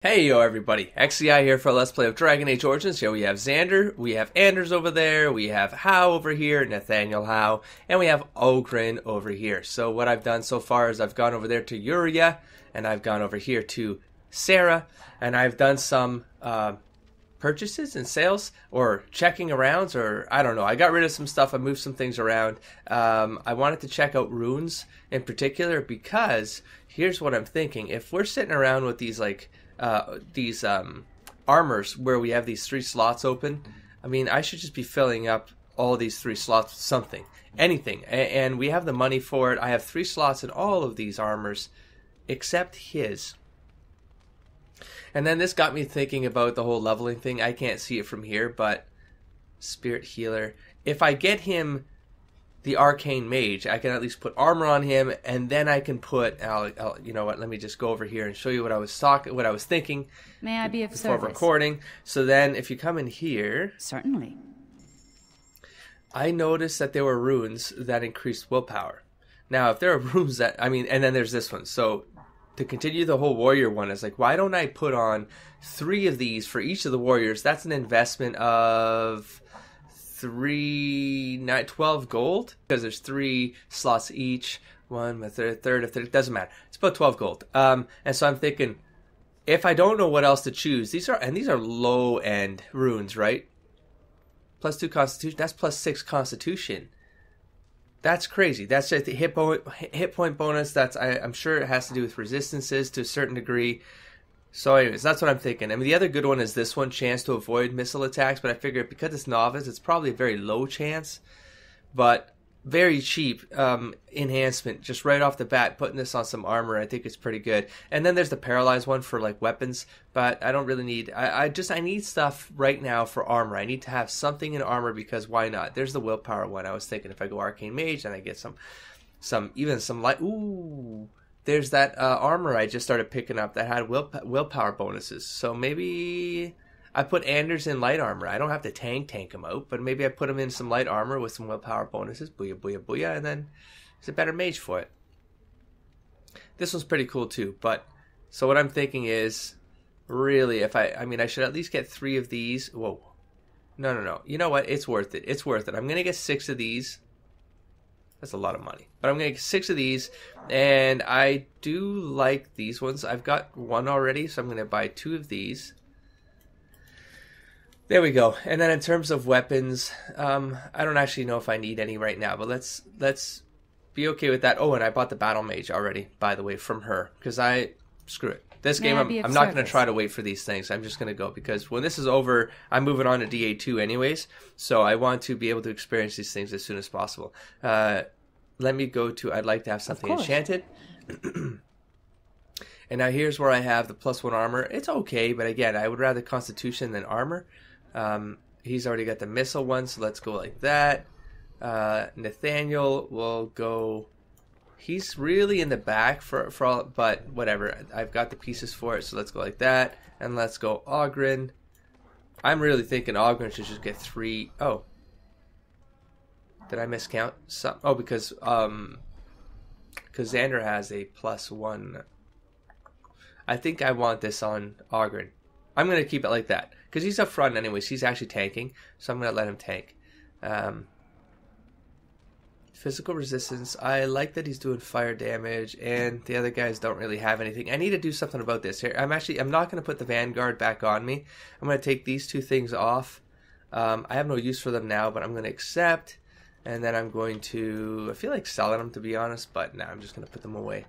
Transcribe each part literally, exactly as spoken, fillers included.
Hey yo everybody, X C I here for a Let's Play of Dragon Age Origins. Here we have Xander, we have Anders over there, we have Howe over here, Nathaniel Howe, and we have Oghren over here. So what I've done so far is I've gone over there to Yuria, and I've gone over here to Sarah, and I've done some uh, purchases and sales, or checking arounds, or I don't know. I got rid of some stuff, I moved some things around. Um, I wanted to check out runes in particular because here's what I'm thinking. If we're sitting around with these like Uh, these um, armors where we have these three slots open, I mean, I should just be filling up all these three slots with something, anything, a- and we have the money for it. I have three slots in all of these armors, except his. And then this got me thinking about the whole leveling thing. I can't see it from here, but Spirit Healer. If I get him the Arcane Mage, I can at least put armor on him, and then I can put. I'll, I'll, you know what? Let me just go over here and show you what I was talking, what I was thinking. May I be of before service? recording? So then, if you come in here, Certainly. I noticed that there were runes that increased willpower. Now, if there are runes that, I mean, and then there's this one. So to continue the whole warrior one, is like, why don't I put on three of these for each of the warriors? That's an investment of three, nine, twelve gold, because there's three slots each. One, a third, third, a third. It doesn't matter. It's about twelve gold. Um, and so I'm thinking, if I don't know what else to choose, these are and these are low end runes, right? Plus two constitution. That's plus six constitution. That's crazy. That's just the hit point, hit point bonus. That's I, I'm sure it has to do with resistances to a certain degree. So anyways, that's what I'm thinking. I mean, the other good one is this one, chance to avoid missile attacks. But I figured because it's novice, it's probably a very low chance. But very cheap um, enhancement, just right off the bat, putting this on some armor. I think it's pretty good. And then there's the paralyzed one for like weapons. But I don't really need, I, I just, I need stuff right now for armor. I need to have something in armor because why not? There's the willpower one. I was thinking if I go Arcane Mage, then I get some, some, even some light, ooh. There's that uh, armor I just started picking up that had will willpower bonuses. So maybe I put Anders in light armor. I don't have to tank tank him out, but maybe I put him in some light armor with some willpower bonuses. Booyah, booyah, booyah. And then he's a better mage for it. This one's pretty cool too. But so what I'm thinking is, really, if I, I mean, I should at least get three of these. Whoa. No, no, no. You know what? It's worth it. It's worth it. I'm going to get six of these. That's a lot of money. But I'm going to get six of these. And I do like these ones. I've got one already, so I'm going to buy two of these. There we go. And then in terms of weapons, um, I don't actually know if I need any right now. But let's let's be okay with that. Oh, and I bought the Battle Mage already, by the way, from her. Because I... Screw it. This May game, I I'm, be of I'm not going to service? try to wait for these things. I'm just going to go. Because when this is over, I'm moving on to D A two anyways. So I want to be able to experience these things as soon as possible. Uh... Let me go to, I'd like to have something enchanted. And now here's where I have the plus one armor. It's okay, but again, I would rather constitution than armor. Um, he's already got the missile one, so let's go like that. Uh, Nathaniel will go, he's really in the back for, for all, but whatever. I've got the pieces for it, so let's go like that. And let's go Oghren. I'm really thinking Oghren should just get three. Oh. Did I miscount some? Oh, because um, because Xander has a plus one. I think I want this on Oghren. I'm gonna keep it like that because he's up front anyways. He's actually tanking, so I'm gonna let him tank. Um, physical resistance. I like that he's doing fire damage, and the other guys don't really have anything. I need to do something about this here. I'm actually I'm not gonna put the Vanguard back on me. I'm gonna take these two things off. Um, I have no use for them now, but I'm gonna accept. And then I'm going to, I feel like selling them to be honest, but now nah, I'm just going to put them away.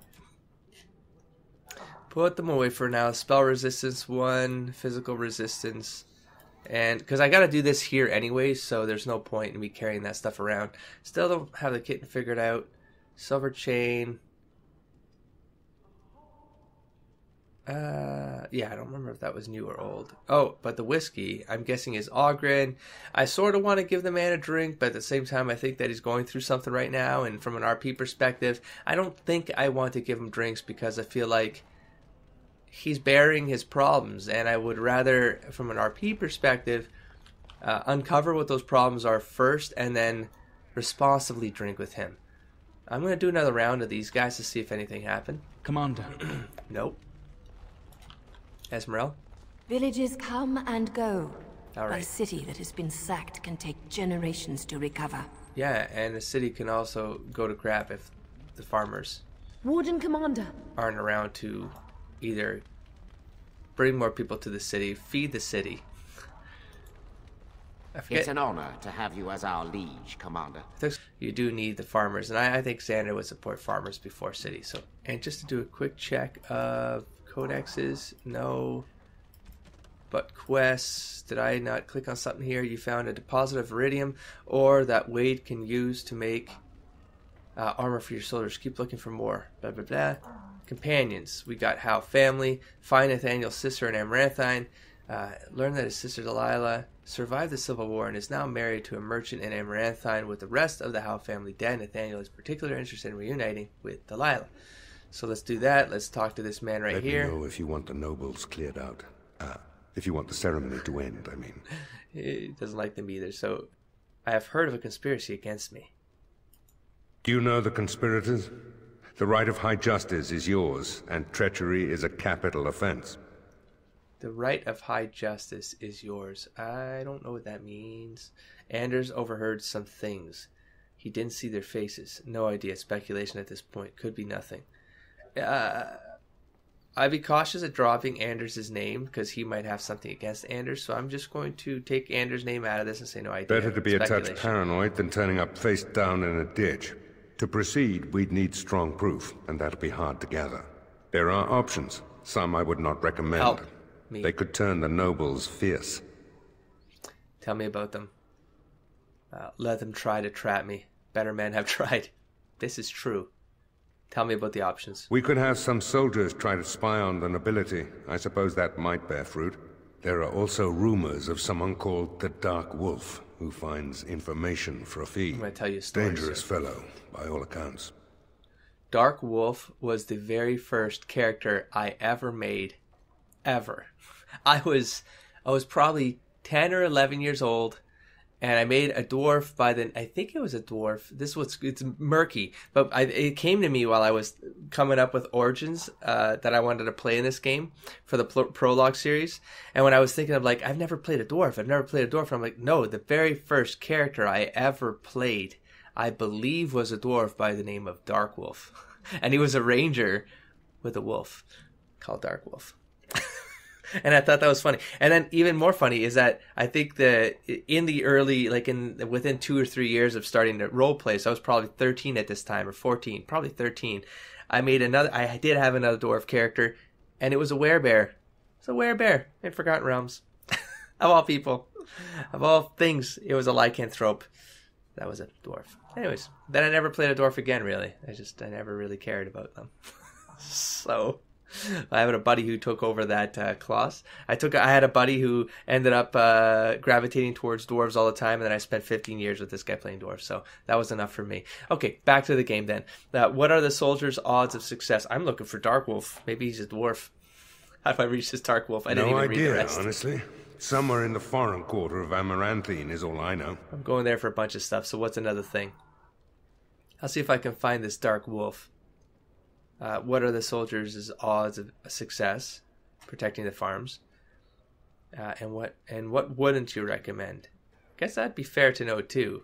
Put them away for now. Spell resistance one, physical resistance. And because I got to do this here anyway, so there's no point in me carrying that stuff around. Still don't have the kitten figured out. Silver chain. Uh, yeah, I don't remember if that was new or old. Oh, but the whiskey, I'm guessing, is Oghren. I sort of want to give the man a drink, but at the same time, I think that he's going through something right now. And from an R P perspective, I don't think I want to give him drinks because I feel like he's bearing his problems. And I would rather, from an R P perspective, uh, uncover what those problems are first and then responsibly drink with him. I'm going to do another round of these guys to see if anything happened. Commander. Nope. Esmeralda? Villages come and go. All right. A city that has been sacked can take generations to recover. Yeah, and the city can also go to crap if the farmers Warden Commander aren't around to either bring more people to the city, feed the city. I forget. It's an honor to have you as our liege, Commander. You do need the farmers, and I, I think Xander would support farmers before city. So, and just to do a quick check of codexes, no. But quests, did I not click on something here? You found a deposit of iridium, or that Wade can use to make uh, armor for your soldiers. Keep looking for more. Blah blah blah. Companions, we got Hal family. Find Nathaniel's sister in Amaranthine. Uh, learn that his sister Delilah survived the Civil War and is now married to a merchant in Amaranthine. With the rest of the Howe family dead, Nathaniel is particularly interested in reuniting with Delilah. So let's do that. Let's talk to this man right Let here. Let me know if you want the nobles cleared out. Ah, if you want the ceremony to end, I mean. He doesn't like them either. So I have heard of a conspiracy against me. Do you know the conspirators? The right of high justice is yours, and treachery is a capital offense. The right of high justice is yours. I don't know what that means. Anders overheard some things. He didn't see their faces. No idea. Speculation at this point. Could be nothing. Uh, I'd be cautious at dropping Anders' name because he might have something against Anders. So I'm just going to take Anders' name out of this and say no idea. Better to be a touch paranoid than turning up face down in a ditch. To proceed, we'd need strong proof, and that'll be hard to gather. There are options. Some I would not recommend. Help me. They could turn the nobles fierce. Tell me about them. Uh, let them try to trap me. Better men have tried. This is true. Tell me about the options. We could have some soldiers try to spy on the nobility. I suppose that might bear fruit. There are also rumors of someone called the Dark Wolf, who finds information for a fee. I'm going to tell you a story. Dangerous fellow, by all accounts. Dark Wolf was the very first character I ever made. Ever. I was I was probably ten or eleven years old, and I made a dwarf by the, I think it was a dwarf. This was, it's murky, but I, it came to me while I was coming up with Origins uh, that I wanted to play in this game for the pro- prologue series. And when I was thinking of like, I've never played a dwarf, I've never played a dwarf. I'm like, no, the very first character I ever played, I believe was a dwarf by the name of Dark Wolf. And he was a ranger with a wolf called Dark Wolf. And I thought that was funny. And then even more funny is that I think that in the early, like in within two or three years of starting to role play, so I was probably thirteen at this time, or fourteen, probably thirteen. I made another, I did have another dwarf character, and it was a werebear. It's a werebear in Forgotten Realms. Of all people. Of all things, it was a lycanthrope. That was a dwarf. Anyways, then I never played a dwarf again, really. I just, I never really cared about them. So... I have a buddy who took over that uh, class. I took. I had a buddy who ended up uh, gravitating towards dwarves all the time, and then I spent fifteen years with this guy playing dwarves. So that was enough for me. Okay, back to the game then. Uh, what are the soldiers' odds of success? I'm looking for Dark Wolf. Maybe he's a dwarf. How do I reach this Dark Wolf? I didn't no even idea, read the rest. Honestly. Somewhere in the foreign quarter of Amaranthine is all I know. I'm going there for a bunch of stuff. So what's another thing? I'll see if I can find this Dark Wolf. Uh, what are the soldiers' odds of success protecting the farms? Uh, and what and what wouldn't you recommend? Guess that'd be fair to know too.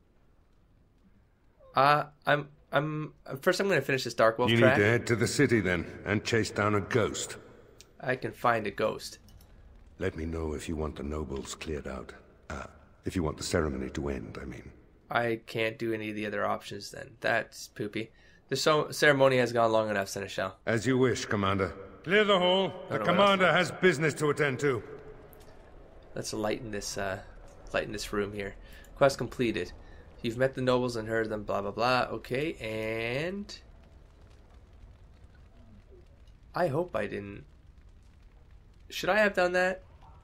Uh, I'm I'm first. I'm going to finish this Dark Wolf you track. You need to head to the city then and chase down a ghost. I can find a ghost. Let me know if you want the nobles cleared out. Ah, if you want the ceremony to end, I mean. I can't do any of the other options then. That's poopy. The so- ceremony has gone long enough, Seneschal. As you wish, Commander. Clear the hall. The Commander has business to attend to. Let's lighten this, uh, lighten this room here. Quest completed. You've met the nobles and heard them, blah, blah, blah. Okay, and... I hope I didn't... Should I have done that?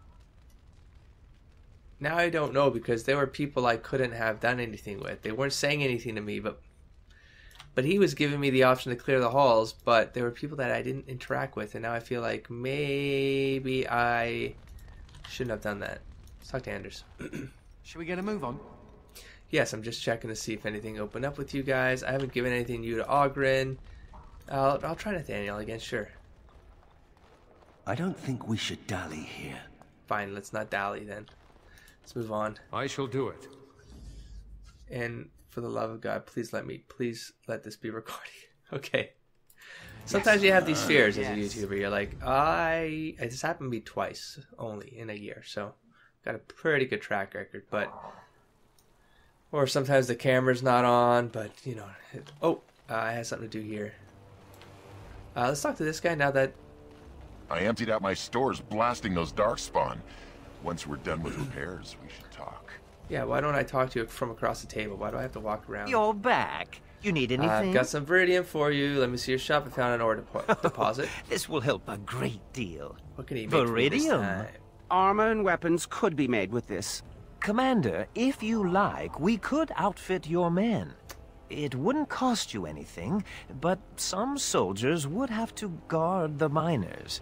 Now I don't know, because there were people I couldn't have done anything with. They weren't saying anything to me, but... But he was giving me the option to clear the halls, but there were people that I didn't interact with, and now I feel like maybe I shouldn't have done that. Let's talk to Anders. Should we get a move on? Yes, I'm just checking to see if anything opened up with you guys. I haven't given anything new to Ogren. I'll, I'll try Nathaniel again, sure. I don't think we should dally here. Fine, let's not dally then. Let's move on. I shall do it. And for the love of God, please let me, please let this be recording. Okay. Sometimes you have these fears as a YouTuber. You're like, I, it's happened to me twice only in a year. So got a pretty good track record, but, or sometimes the camera's not on, but you know, it, oh, uh, I have something to do here. Uh, let's talk to this guy now that I emptied out my stores blasting those darkspawn. Once we're done with repairs, we should talk. Yeah, why don't I talk to you from across the table? Why do I have to walk around? You're back. You need anything? I've got some Viridium for you. Let me see your shop. I found an ore depo deposit. This will help a great deal. What can he make for me this Viridium? time? Armor and weapons could be made with this. Commander, if you like, we could outfit your men. It wouldn't cost you anything, but some soldiers would have to guard the miners.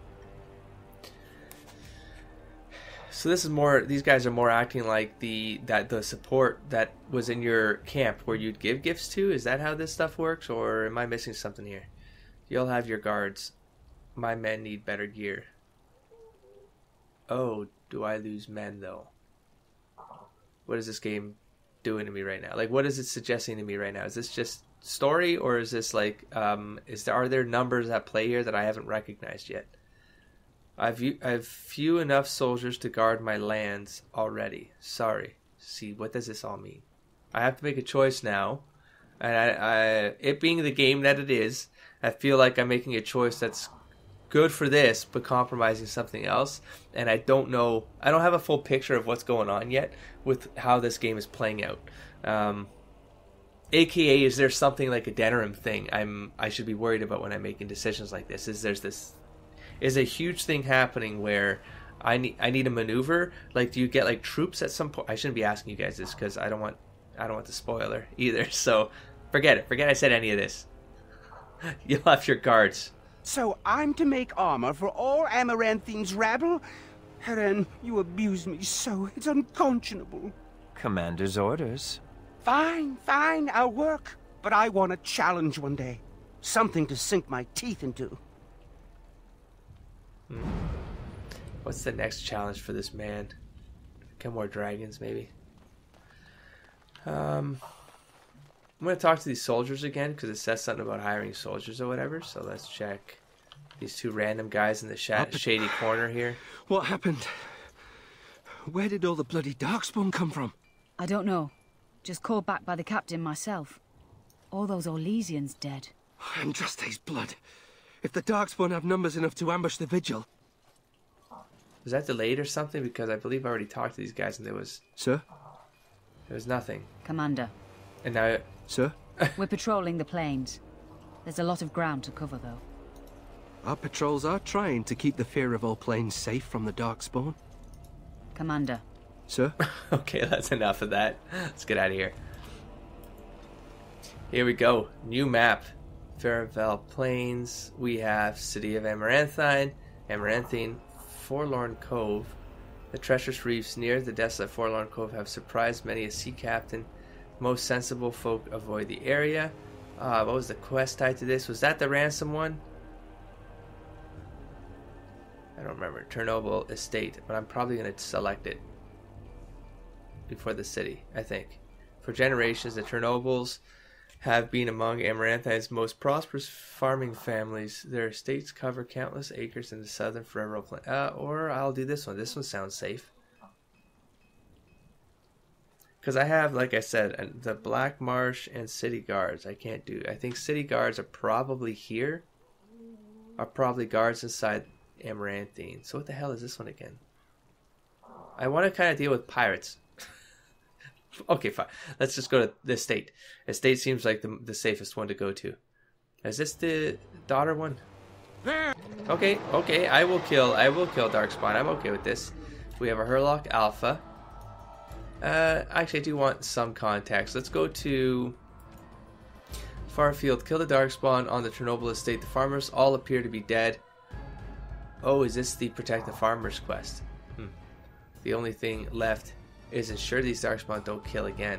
So this is more, these guys are more acting like the that the support that was in your camp where you'd give gifts to. Is that how this stuff works, or am I missing something here? You'll have your guards. My men need better gear. Oh, do I lose men though? What is this game doing to me right now? Like, what is it suggesting to me right now? Is this just story, or is this like, um, is there are there numbers at play here that I haven't recognized yet? I've I've few enough soldiers to guard my lands already. Sorry. See, what does this all mean? I have to make a choice now, and I, I it being the game that it is, I feel like I'm making a choice that's good for this, but compromising something else. And I don't know. I don't have a full picture of what's going on yet with how this game is playing out. Um, A K A, is there something like a Denerim thing I'm I should be worried about when I'm making decisions like this? Is there's this is a huge thing happening where I need I need a maneuver? Like, do you get like troops at some point? I shouldn't be asking you guys this because I don't want I don't want the spoiler either. So forget it. Forget I said any of this. You'll have your guards. So I'm to make armor for all Amaranthine's rabble? Heren, you abuse me so. It's unconscionable. Commander's orders. Fine, fine, I'll work. But I want a challenge one day. Something to sink my teeth into. Hmm. What's the next challenge for this man? Kill more dragons, maybe? Um, I'm going to talk to these soldiers again, because it says something about hiring soldiers or whatever. So let's check these two random guys in the sh shady corner here. What happened? Where did all the bloody darkspawn come from? I don't know. Just called back by the captain myself. All those Orlesians dead. Andraste's blood. If the darkspawn have numbers enough to ambush the vigil. Was that delayed or something? Because I believe I already talked to these guys and there was... Sir? There was nothing. Commander. And now... Sir? We're patrolling the plains. There's a lot of ground to cover, though. Our patrols are trying to keep the fear of all plains safe from the darkspawn. Commander. Sir? Okay, that's enough of that. Let's get out of here. Here we go. New map. Faravel Plains. We have City of Amaranthine, Amaranthine, Forlorn Cove. The treacherous reefs near the desolate Forlorn Cove have surprised many a sea captain. Most sensible folk avoid the area. Uh, what was the quest tied to this? Was that the ransom one? I don't remember. Chernobyl Estate, but I'm probably going to select it before the city, I think. For generations, the Chernobyls have been among Amaranthine's most prosperous farming families. Their estates cover countless acres in the southern Forever Plain. Uh, or I'll do this one. This one sounds safe. Because I have, like I said, the Black Marsh and City Guards. I can't do. I think City Guards are probably here. Are probably guards inside Amaranthine. So what the hell is this one again? I want to kind of deal with pirates. Okay, fine. Let's just go to the estate. Estate seems like the, the safest one to go to. Is this the daughter one? Okay, okay. I will kill. I will kill Darkspawn. I'm okay with this. We have a Herlock Alpha. Uh, actually, I do want some context. Let's go to Farfield. Kill the Darkspawn on the Chernobyl estate. The farmers all appear to be dead. Oh, is this the Protect the Farmers quest? Hmm. The only thing left is ensure these Darkspawn don't kill again.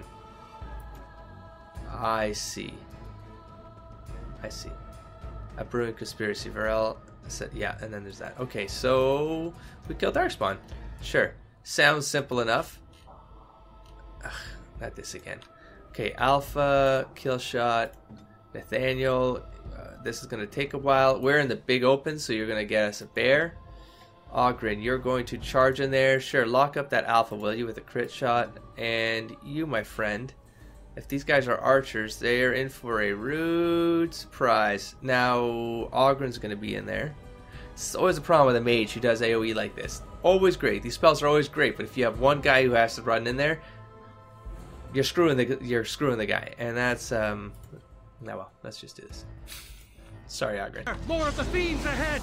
I see. I see. A brewing conspiracy. Varel So, yeah, and then there's that. Okay, so we kill Darkspawn. Sure. Sounds simple enough. Ugh, not this again. Okay, Alpha, kill shot, Nathaniel. Uh, this is going to take a while. We're in the big open, so you're going to get us a bear. Oghren, you're going to charge in there. Sure, lock up that Alpha, will you, with a crit shot. And you, my friend, if these guys are archers, they are in for a rude surprise. Now, Oghren's going to be in there. It's always a problem with a mage who does A O E like this. Always great. These spells are always great, but if you have one guy who has to run in there, you're screwing the you're screwing the guy, and that's um. No, well, let's just do this. Sorry, Oghren. More of the fiends ahead.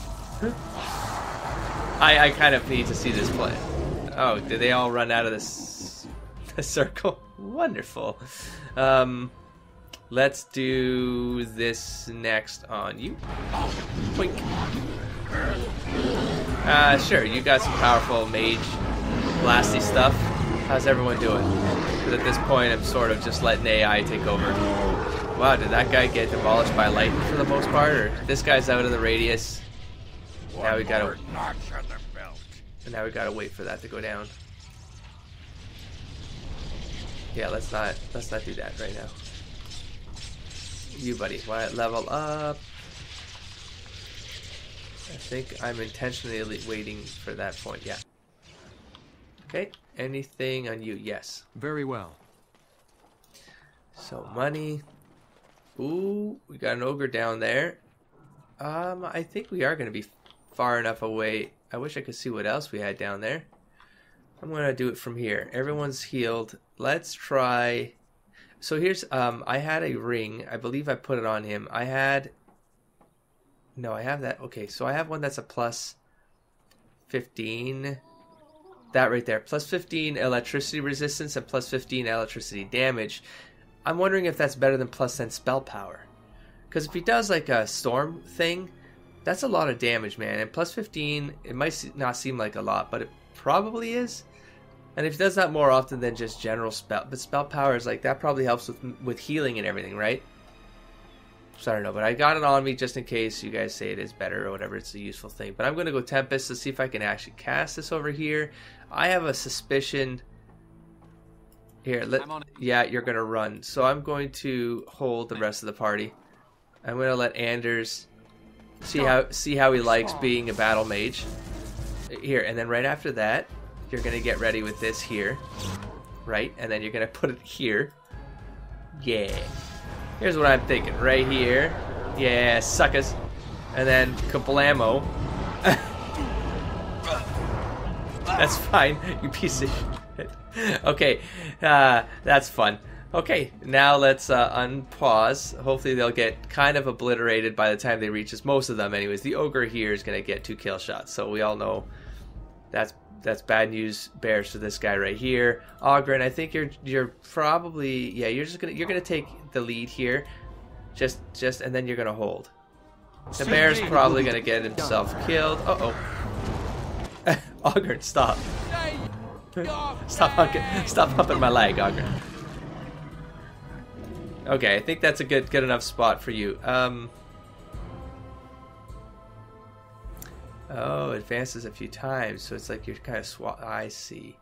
I I kind of need to see this play. Oh, did they all run out of this, this circle? Wonderful. Um, let's do this next on you. Boink. Uh, sure, you got some powerful mage blasty stuff. How's everyone doing? Because at this point, I'm sort of just letting A I take over. Wow, did that guy get demolished by lightning for the most part? Or this guy's out of the radius. Now we gotta. And now we gotta wait for that to go down. Yeah, let's not let's not do that right now. You, buddy, why level up? I think I'm intentionally waiting for that point. Yeah. Okay. Anything on you? Yes. Very well. So money. Ooh, we got an ogre down there. Um, I think we are going to be far enough away. I wish I could see what else we had down there. I'm going to do it from here. Everyone's healed. Let's try. So here's, um, I had a ring. I believe I put it on him. I had, no, I have that. Okay, so I have one that's a plus fifteen. That right there. Plus fifteen electricity resistance and plus fifteen electricity damage. I'm wondering if that's better than plus ten spell power. Because if he does like a storm thing, that's a lot of damage, man. And plus fifteen, it might not seem like a lot, but it probably is. And if he does that more often than just general spell, but spell power is like, that probably helps with with healing and everything, right? So I don't know, but I got it on me just in case you guys say it is better or whatever. It's a useful thing. But I'm going to go Tempest to see if I can actually cast this over here. I have a suspicion. Here, let, yeah, you're going to run. So I'm going to hold the rest of the party. I'm going to let Anders see how see how he likes being a battle mage. Here, and then right after that, you're going to get ready with this here. Right? And then you're going to put it here. Yeah. Here's what I'm thinking. Right here. Yeah, suckers. And then kablamo. That's fine, you piece of shit. Okay, uh, that's fun. Okay, now let's uh, unpause. Hopefully they'll get kind of obliterated by the time they reach us. Most of them, anyways. The ogre here is going to get two kill shots, so we all know that's that's bad news bears for this guy right here. Oghren, I think you're you're probably yeah you're just gonna you're gonna take the lead here, just just and then you're gonna hold. The bear's probably gonna get himself killed. Uh oh. Oghren, stop. Stop humping, stop humping my leg, Oghren. Okay, I think that's a good good enough spot for you. Um, oh, advances a few times, so it's like you're kind of swap. I see.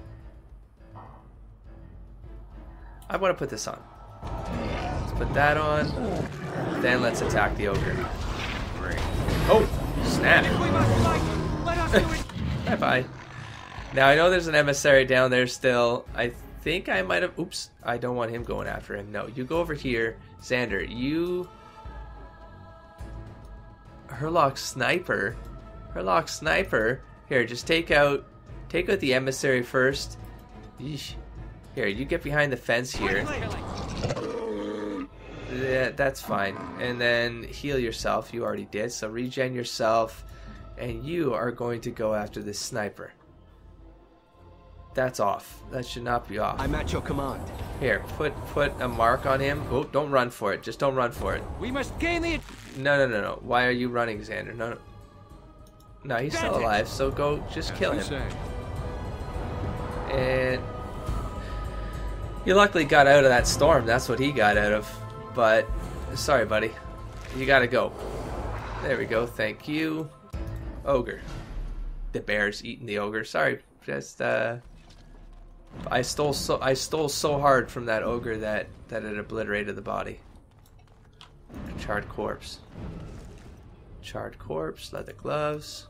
I want to put this on. Let's put that on. Then let's attack the ogre. Oh, snap. Bye bye. Now I know there's an emissary down there still. I think I might have. Oops, I don't want him going after him. No, you go over here, Xander. You, Herlock sniper, Herlock sniper. Here, just take out, take out the emissary first. Yeesh. Here, you get behind the fence here. Yeah, that's fine. And then heal yourself. You already did. So regen yourself. And you are going to go after this sniper. That's off. That should not be off. I'm at your command. Here, put put a mark on him. Oh, don't run for it. Just don't run for it. We must gain the... No, no, no, no. Why are you running, Xander? No, no. No, he's still alive, so go just kill him. And you luckily got out of that storm. That's what he got out of. But, sorry, buddy. You gotta go. There we go. Thank you. ogre. The bear's eating the ogre. Sorry, just uh, I stole so I stole so hard from that ogre that that it obliterated the body. Charred corpse. Charred corpse. Leather gloves.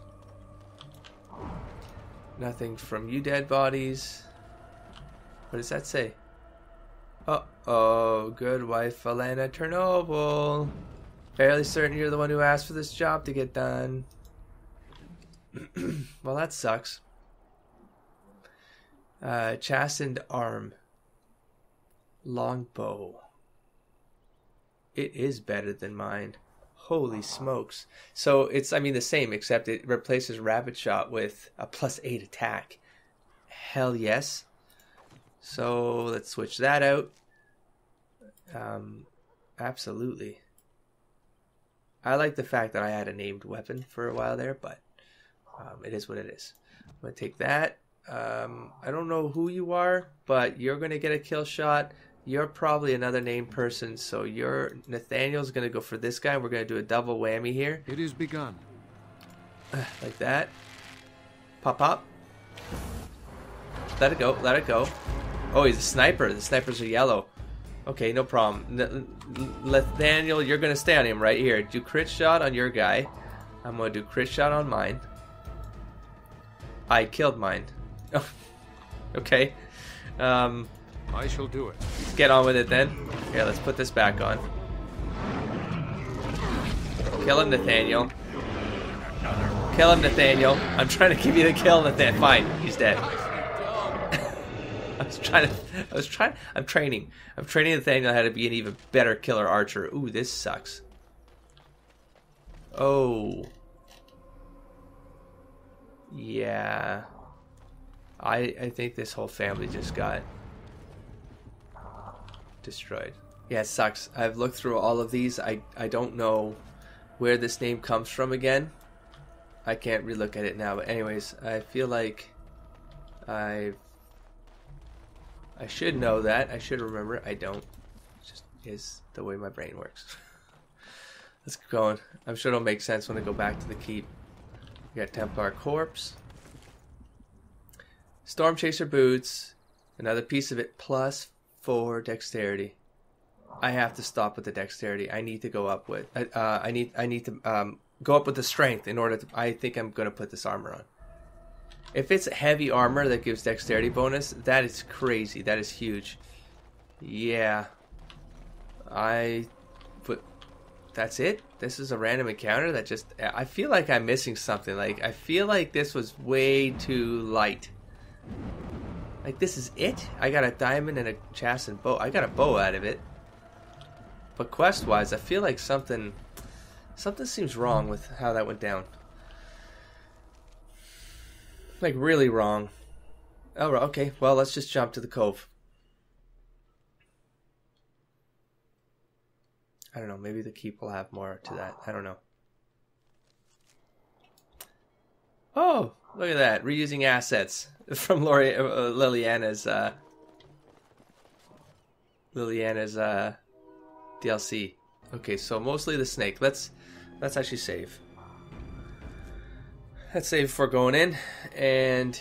Nothing from you, dead bodies. What does that say? Uh oh, good wife Elena Chernobyl. Fairly certain you're the one who asked for this job to get done. Well, that sucks. Uh, chastened arm. Longbow. It is better than mine. Holy smokes. So it's, I mean, the same, except it replaces Rapid Shot with a plus eight attack. Hell yes. So let's switch that out. Um, absolutely. I like the fact that I had a named weapon for a while there, but um, it is what it is. I'm going to take that. Um, I don't know who you are, but you're going to get a kill shot. You're probably another named person, so you're Nathaniel's going to go for this guy. We're going to do a double whammy here. It is begun. Like that. Pop, pop. Let it go, let it go. Oh, he's a sniper. The snipers are yellow. Okay, no problem. Nathaniel, you're going to stay on him right here. Do crit shot on your guy. I'm going to do crit shot on mine. I killed mine. Okay. Um, I shall do it. Let's get on with it then. Here, let's put this back on. Kill him, Nathaniel. Kill him, Nathaniel. I'm trying to give you the kill, Nathaniel. Fine, he's dead. I was trying to. I was trying. I'm training. I'm training Nathaniel how to be an even better killer archer. Ooh, this sucks. Oh. Yeah. I I think this whole family just got destroyed. Yeah, it sucks. I've looked through all of these. I I don't know where this name comes from again. I can't relook at it now. But anyways, I feel like I've I should know that. I should remember. I don't. It just is the way my brain works. Let's keep going. I'm sure it'll make sense when I go back to the keep. We got Templar Corpse. Storm Chaser boots. Another piece of it plus four dexterity. I have to stop with the dexterity. I need to go up with. Uh, I need. I need to um, go up with the strength in order to. I think I'm going to put this armor on. If it's heavy armor that gives dexterity bonus, that is crazy. That is huge. Yeah. I put... That's it? This is a random encounter that just... I feel like I'm missing something. Like, I feel like this was way too light. Like, this is it? I got a diamond and a chastened bow. I got a bow out of it. But quest-wise, I feel like something... Something seems wrong with how that went down. Like, really wrong. Oh, okay. Well, let's just jump to the cove. I don't know. Maybe the keep will have more to that. I don't know. Oh, look at that. Reusing assets from Lori, uh, Liliana's, uh, Liliana's, uh, D L C. Okay, so mostly the snake. Let's, let's actually save. Let's save before going in, and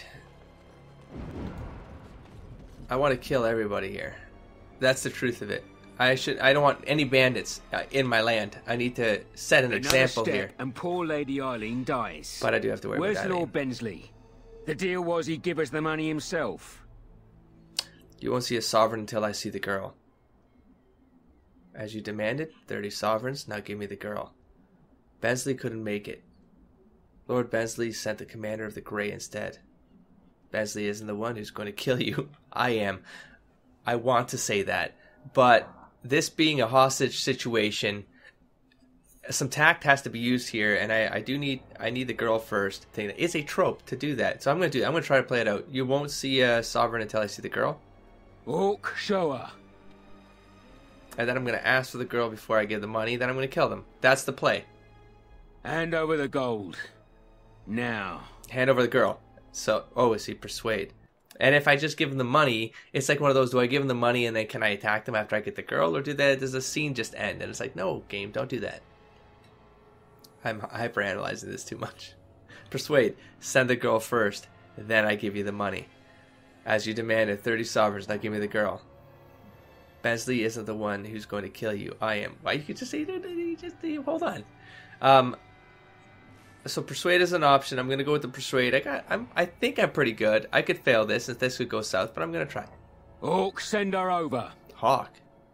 I want to kill everybody here. That's the truth of it. I should. I don't want any bandits uh, in my land. I need to set an Another example step here. And poor Lady Eileen dies. But I do have to worry Where's about that. Lord Bensley? The deal was he'd give us the money himself. You won't see a sovereign until I see the girl. As you demanded, thirty sovereigns. Now give me the girl. Bensley couldn't make it. Lord Bensley sent the commander of the Grey instead. Bensley isn't the one who's going to kill you. I am. I want to say that. But this being a hostage situation, some tact has to be used here, and I, I do need I need the girl first. It's a trope to do that. So I'm going to do I'm going to try to play it out. You won't see a sovereign until I see the girl. Orc, show her. And then I'm going to ask for the girl before I give the money. Then I'm going to kill them. That's the play. Hand over the gold. Now. Hand over the girl. So, oh, is he persuade? And if I just give him the money, it's like one of those, do I give him the money and then can I attack them after I get the girl? Or do that, does the scene just end? And it's like, no, game, don't do that. I'm hyperanalyzing this too much. Persuade. Send the girl first. Then I give you the money. As you demanded, thirty sovereigns. Now give me the girl. Bensley isn't the one who's going to kill you. I am. Why, you could just say, just hold on. Um, so persuade is an option. I'm going to go with the persuade. I got. I'm. I think I'm pretty good. I could fail this, and this could go south, but I'm going to try. Hawk, send her over. Hawk.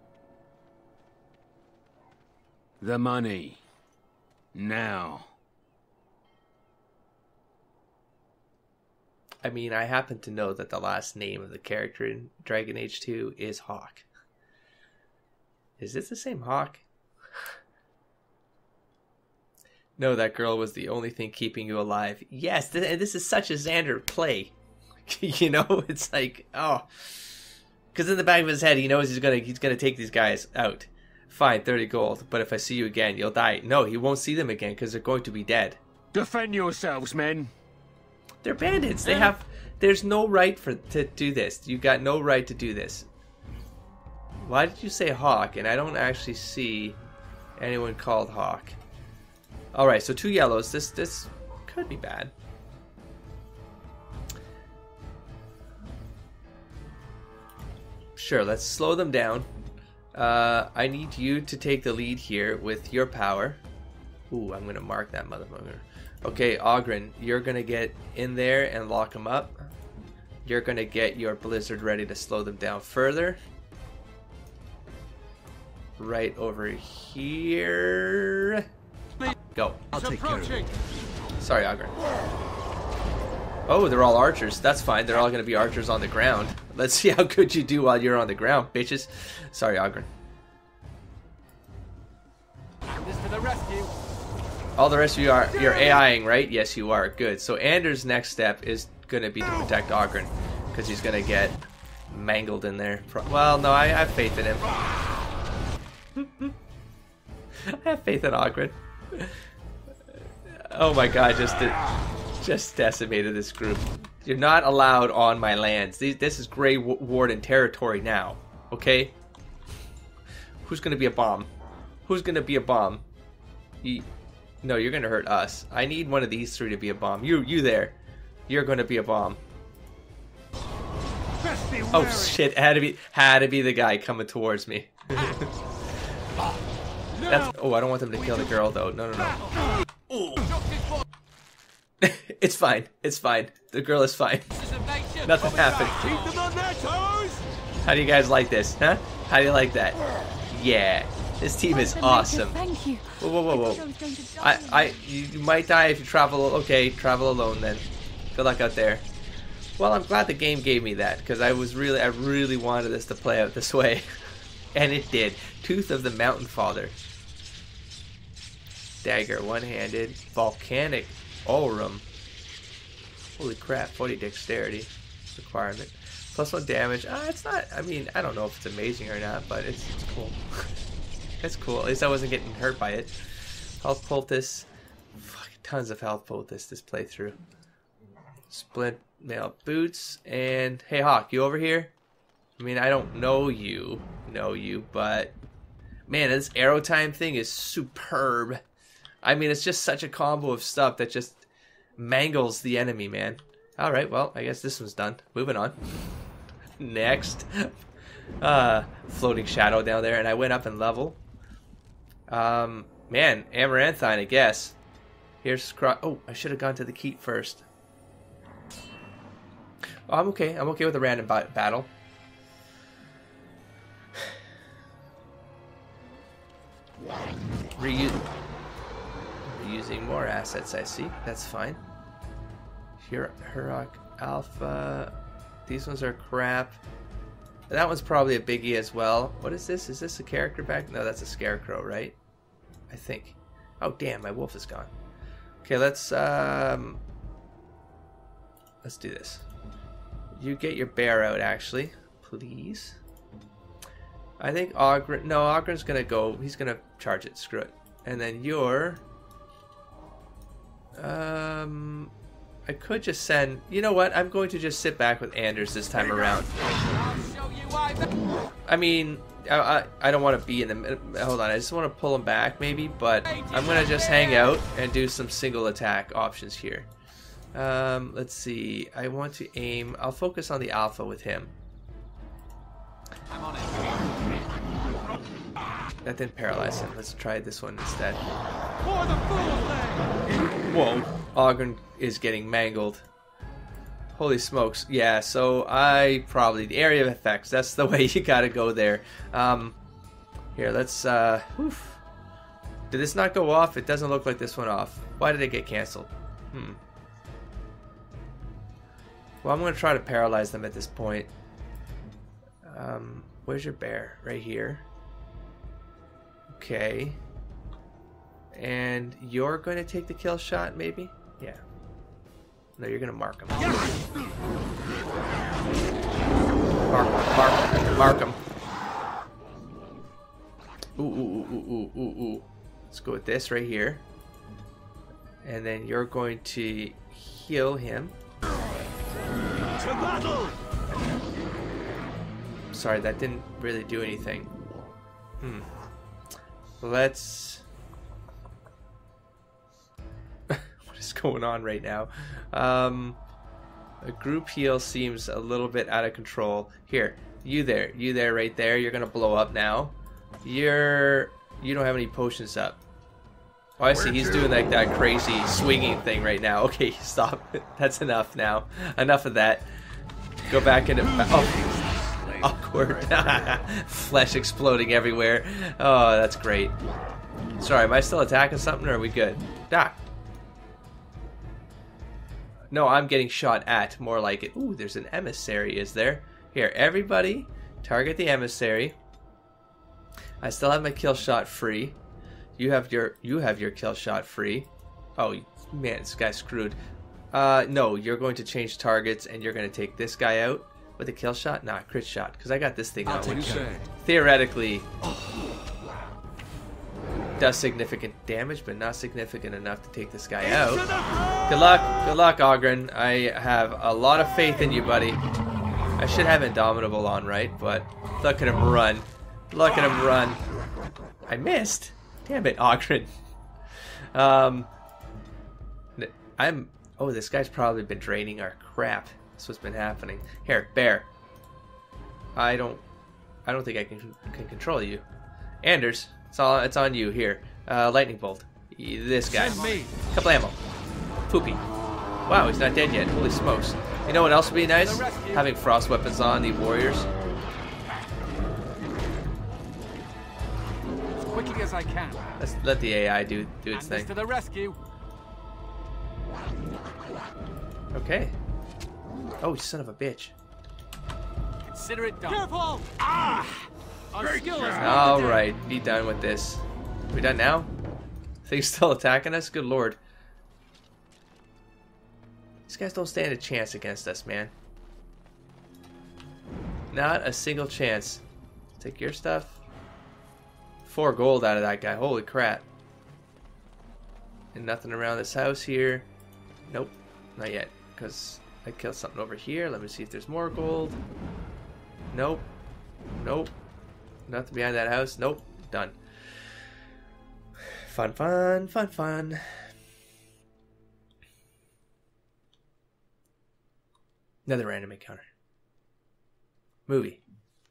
The money. Now. I mean, I happen to know that the last name of the character in Dragon Age two is Hawk. Is this the same Hawk? No, that girl was the only thing keeping you alive. Yes, th and this is such a Xander play. You know, it's like, oh. Because in the back of his head, he knows he's gonna he's gonna take these guys out. Fine, thirty gold, but if I see you again, you'll die. No, he won't see them again because they're going to be dead. Defend yourselves, men. They're bandits. They have. There's no right for to do this. You got no right to do this. Why did you say Hawk? And I don't actually see anyone called Hawk. All right, so two yellows. This this could be bad. Sure, let's slow them down. Uh, I need you to take the lead here with your power. Ooh, I'm gonna mark that motherfucker. Okay, Oghren, you're gonna get in there and lock them up. You're gonna get your blizzard ready to slow them down further. Right over here. Go. I'll take care of it. Sorry, Oghren. Oh, they're all archers. That's fine. They're all gonna be archers on the ground. Let's see how good you do while you're on the ground, bitches. Sorry, Oghren. This to the rescue. All the rest of you are you're AIing, right? Yes, you are. Good. So Anders' next step is going to be to protect Oghren, because he's going to get mangled in there. Well, no, I, I have faith in him. I have faith in Oghren. Oh my god, just just decimated this group. You're not allowed on my lands. These, this is Grey Warden territory now. Okay? Who's going to be a bomb? Who's going to be a bomb? You, no, you're going to hurt us. I need one of these three to be a bomb. You, you there. You're going to be a bomb. Oh shit! Had to be, had to be the guy coming towards me. That's, oh, I don't want them to kill the girl though. No, no, no. It's fine. It's fine. The girl is fine. Nothing happened. How do you guys like this, huh? How do you like that? Yeah. This team is awesome. Thank you. Whoa, whoa, whoa, whoa. I, I, you might die if you travel. Okay, travel alone then. Good luck out there. Well, I'm glad the game gave me that, because I was really, I really wanted this to play out this way, and it did. Tooth of the Mountain Father. Dagger, one-handed, volcanic aurum. Holy crap! forty dexterity requirement. Plus one damage. Ah, it's not. I mean, I don't know if it's amazing or not, but it's, it's cool. It's cool. At least I wasn't getting hurt by it. Health poultice. Fucking tons of health poultice this playthrough. Splint mail boots. And hey Hawk, you over here? I mean, I don't know you, know you, but man, this arrow time thing is superb. I mean, it's just such a combo of stuff that just mangles the enemy, man. Alright, well, I guess this one's done. Moving on. Next. Uh, floating shadow down there, and I went up in level. Um, man, Amaranthine, I guess. Here's Scro- oh, I should have gone to the Keep first. Oh, I'm okay. I'm okay with a random ba battle. Reu Reusing more assets, I see. That's fine. Here, Hurok Alpha. These ones are crap. That one's probably a biggie as well. What is this? Is this a character back? No, that's a scarecrow, right? I think. Oh, damn, my wolf is gone. Okay, let's, um... let's do this. You get your bear out, actually. Please. I think Oghren... No, Ogren's gonna go... He's gonna charge it. Screw it. And then you're... Um... I could just send... You know what? I'm going to just sit back with Anders this time around. I mean, I, I, I don't want to be in the... Hold on, I just want to pull him back, maybe. But I'm going to just hang out and do some single attack options here. Um, let's see. I want to aim. I'll focus on the alpha with him. I'm on it. That didn't paralyze him. Let's try this one instead. For the fool's Whoa. Ogren is getting mangled. Holy smokes. Yeah, so I probably... The area of effects. That's the way you gotta go there. Um, here, let's... Uh, oof. Did this not go off? It doesn't look like this went off. Why did it get cancelled? Hmm. Well, I'm going to try to paralyze them at this point. Um, where's your bear? Right here. Okay. And you're going to take the kill shot, maybe? Yeah. No, you're going to mark him. Mark him. Mark him. Mark him. Ooh, ooh, ooh, ooh, ooh, ooh. Let's go with this right here. And then you're going to heal him. To battle! Sorry, that didn't really do anything. Hmm. Let's... What is going on right now? Um, a group heal seems a little bit out of control. Here, you there. You there right there. You're going to blow up now. You're... You don't have any potions up. Oh, I see. He's doing like that crazy swinging thing right now. Okay, stop. That's enough now. Enough of that. Go back into... Oh, awkward. Flesh exploding everywhere. Oh, that's great. Sorry, am I still attacking something or are we good? Ah. No, I'm getting shot at. More like it. Ooh, there's an emissary, is there? Here, everybody, target the emissary. I still have my kill shot free. You have your you have your kill shot free. Oh man, this guy's screwed. Uh, no, you're going to change targets and you're going to take this guy out with a kill shot. Nah, crit shot, because I got this thing out. Which theoretically does significant damage, but not significant enough to take this guy out. Good luck, good luck, Ogren. I have a lot of faith in you, buddy. I should have Indomitable on, right? But look at him run. Look at him run. I missed. Damn it, Ogren. Um, I'm... Oh, this guy's probably been draining our crap. That's what's been happening. Here, bear. I don't... I don't think I can can control you. Anders, it's all it's on you. Here. Uh, lightning bolt. This guy. Couple ammo. Poopy. Wow, he's not dead yet. Holy smokes. You know what else would be nice? Having frost weapons on the warriors. Quickly as I can. Let's let the A I do do its Anders thing. to the rescue. Okay. Oh, you son of a bitch. Consider it done. Careful! Ah! Our skill is All right, be done with this. We done now? Things still attacking us? Good lord. These guys don't stand a chance against us, man. Not a single chance. Take your stuff. Four gold out of that guy. Holy crap. And nothing around this house here. Nope. Not yet. Because I killed something over here. Let me see if there's more gold. Nope. Nope. Nothing behind that house. Nope. Done. Fun, fun, fun, fun. Another random encounter. Movie.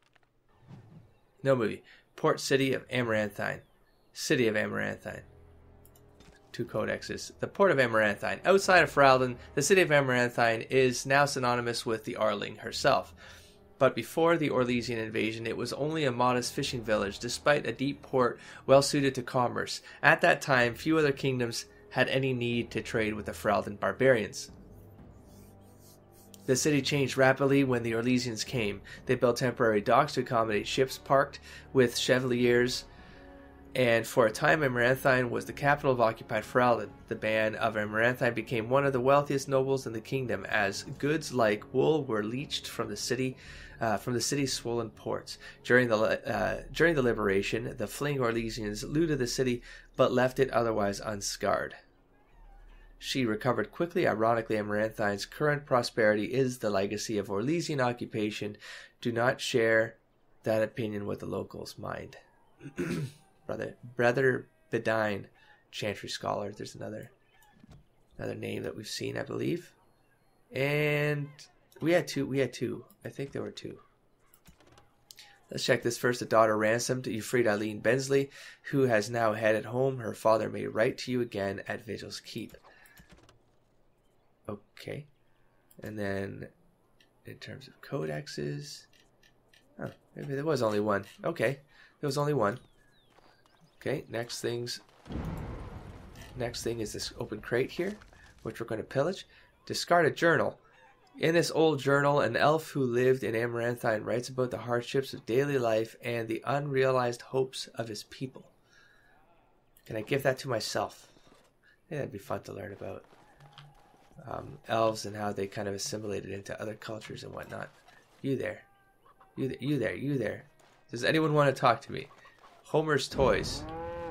No movie. Port City of Amaranthine. City of Amaranthine. Two codexes. The Port of Amaranthine. Outside of Ferelden, the City of Amaranthine is now synonymous with the Arling herself. But before the Orlesian invasion, it was only a modest fishing village, despite a deep port well suited to commerce. At that time, few other kingdoms had any need to trade with the Ferelden barbarians. The city changed rapidly when the Orlesians came. They built temporary docks to accommodate ships parked with chevaliers, and for a time Amaranthine was the capital of occupied Ferelden. The band of Amaranthine became one of the wealthiest nobles in the kingdom, as goods like wool were leached from the city, uh, from the city's swollen ports. During the uh, during the liberation, the fleeing Orlesians looted the city, but left it otherwise unscarred. She recovered quickly. Ironically, Amaranthine's current prosperity is the legacy of Orlesian occupation. Do not share that opinion with the locals, mind. Brother, Brother Bedine, Chantry Scholar. There's another Another name that we've seen, I believe. And we had two. We had two. I think there were two. Let's check this first. A daughter ransomed. You freed Eileen Bensley, who has now headed home. Her father may write to you again at Vigil's Keep. Okay. And then, in terms of codexes... Oh, maybe there was only one. Okay. There was only one. Okay, next things... Next thing is this open crate here, which we're going to pillage. Discard a journal. In this old journal, an elf who lived in Amaranthine writes about the hardships of daily life and the unrealized hopes of his people. Can I give that to myself? I think that'd be fun to learn about. Um, elves and how they kind of assimilated into other cultures and whatnot. You there. You, th you there. You there. Does anyone want to talk to me? Homer's Toys.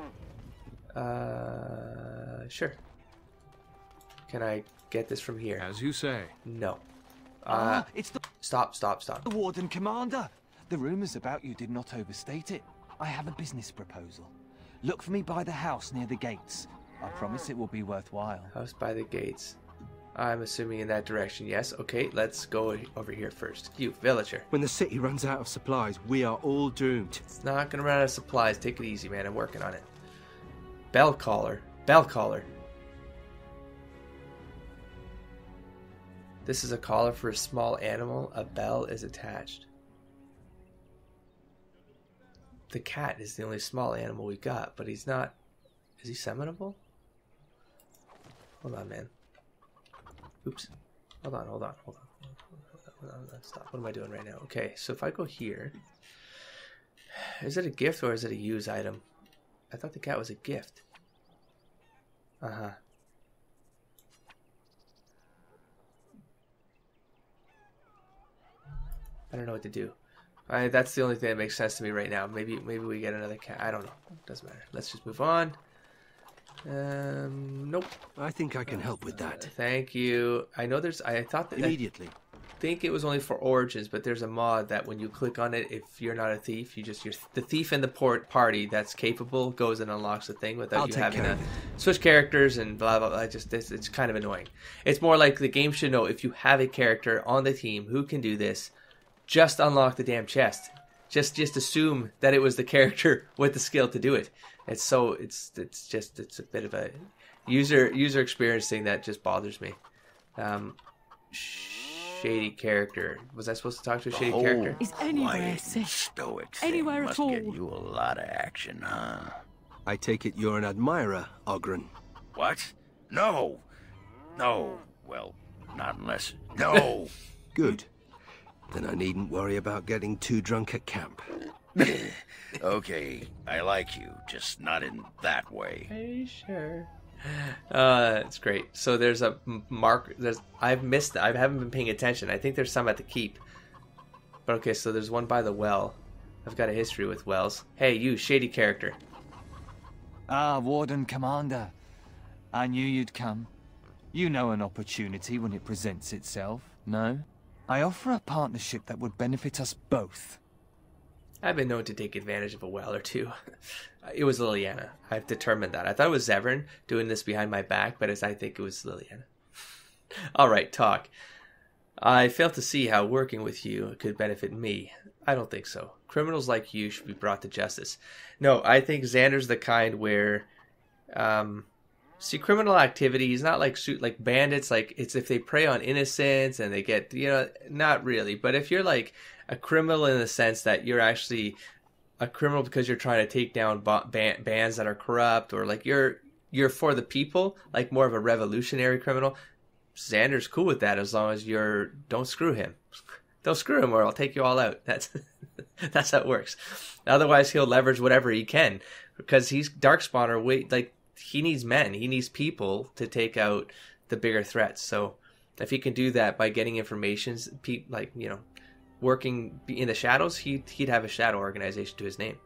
Uh, sure. Can I get this from here? As you say. No. Uh, ah, it's the... Stop, stop, stop. The Warden Commander. The rumors about you did not overstate it. I have a business proposal. Look for me by the house near the gates. I promise it will be worthwhile. House by the gates. I'm assuming in that direction, yes. Okay, let's go over here first. You, villager. When the city runs out of supplies, we are all doomed. It's not gonna run out of supplies. Take it easy, man. I'm working on it. Bell collar. Bell collar. This is a collar for a small animal. A bell is attached. The cat is the only small animal we got, but he's not... Is he summonable? Hold on, man. Oops. Hold on, hold on, hold on. Hold on, hold on. Stop. What am I doing right now? Okay, so if I go here... Is it a gift or is it a use item? I thought the cat was a gift. Uh-huh. I don't know what to do. I, that's the only thing that makes sense to me right now. Maybe maybe we get another cat. I don't know. Doesn't matter. Let's just move on. Um, nope. I think I can help with that. Uh, thank you. I know there's... I thought that... Immediately. I think it was only for Origins, but there's a mod that when you click on it, if you're not a thief, you just... You're, the thief in the port party that's capable goes and unlocks the thing without I'll you take having care to of it. switch characters and blah, blah, blah. I just, it's, it's kind of annoying. It's more like the game should know if you have a character on the team who can do this, just unlock the damn chest. Just just assume that it was the character with the skill to do it. It's so it's it's just it's a bit of a user user experience thing that just bothers me. Um, shady character. Was I supposed to talk to a shady oh, character? Is anywhere safe? Stoic Anywhere must at all? Get you a lot of action, huh? I take it you're an admirer, Oghren. What? No, no. Well, not unless. No. Good. Then I needn't worry about getting too drunk at camp. Okay, I like you, just not in that way. Are you sure? Uh, it's great. So there's a mark. There's I've missed. I haven't been paying attention. I think there's some at the keep. But okay, so there's one by the well. I've got a history with wells. Hey, you shady character. Ah, Warden Commander. I knew you'd come. You know an opportunity when it presents itself, no? I offer a partnership that would benefit us both. I've been known to take advantage of a well or two. It was Liliana. I've determined that. I thought it was Zevran doing this behind my back, but I think it was Liliana. All right, talk. I fail to see how working with you could benefit me. I don't think so. Criminals like you should be brought to justice. No, I think Xander's the kind where... Um, see, criminal activity is not like like bandits. Like, it's if they prey on innocents and they get, you know, not really. But if you're like a criminal in the sense that you're actually a criminal because you're trying to take down ban bands that are corrupt, or like you're you're for the people, like more of a revolutionary criminal, Xander's cool with that as long as you're don't screw him. Don't screw him or I'll take you all out. That's that's how it works. Otherwise, he'll leverage whatever he can because he's Darkspawner. Wait, like. He needs men. He needs people to take out the bigger threats. So if he can do that by getting information, like, you know, working in the shadows, he, he'd have a shadow organization to his name.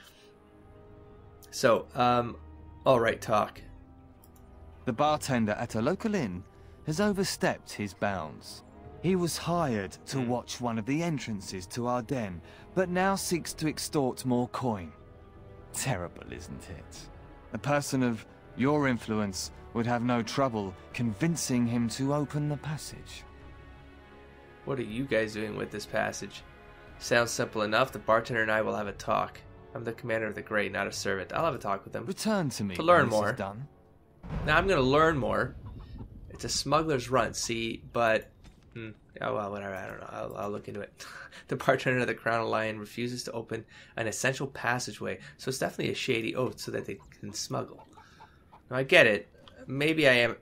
So, um, all right, talk. The bartender at a local inn has overstepped his bounds. He was hired to watch one of the entrances to our den, but now seeks to extort more coin. Terrible, isn't it? A person of your influence would have no trouble convincing him to open the passage. What are you guys doing with this passage? Sounds simple enough. The bartender and I will have a talk. I'm the commander of the Grey, not a servant. I'll have a talk with him. Return to me to learn when this more. is done. Now I'm going to learn more. It's a smuggler's run, see, but... Hmm, oh, well, whatever, I don't know. I'll, I'll look into it. The bartender of the Crown Lion refuses to open an essential passageway, so it's definitely a shady oath so that they can smuggle. Now, I get it. Maybe I am...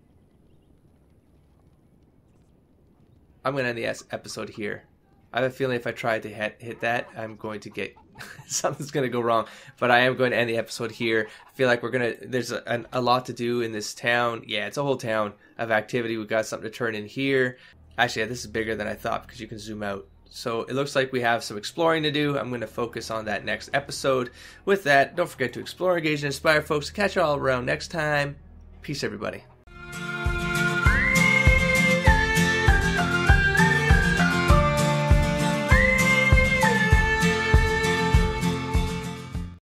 I'm going to end the episode here. I have a feeling if I try to hit, hit that, I'm going to get... something's going to go wrong. But I am going to end the episode here. I feel like we're going to... There's a, a lot to do in this town. Yeah, it's a whole town of activity. We've got something to turn in here. Actually, yeah, this is bigger than I thought because you can zoom out. So it looks like we have some exploring to do. I'm going to focus on that next episode. With that, don't forget to explore, engage, and inspire, folks. Catch you all around next time. Peace, everybody.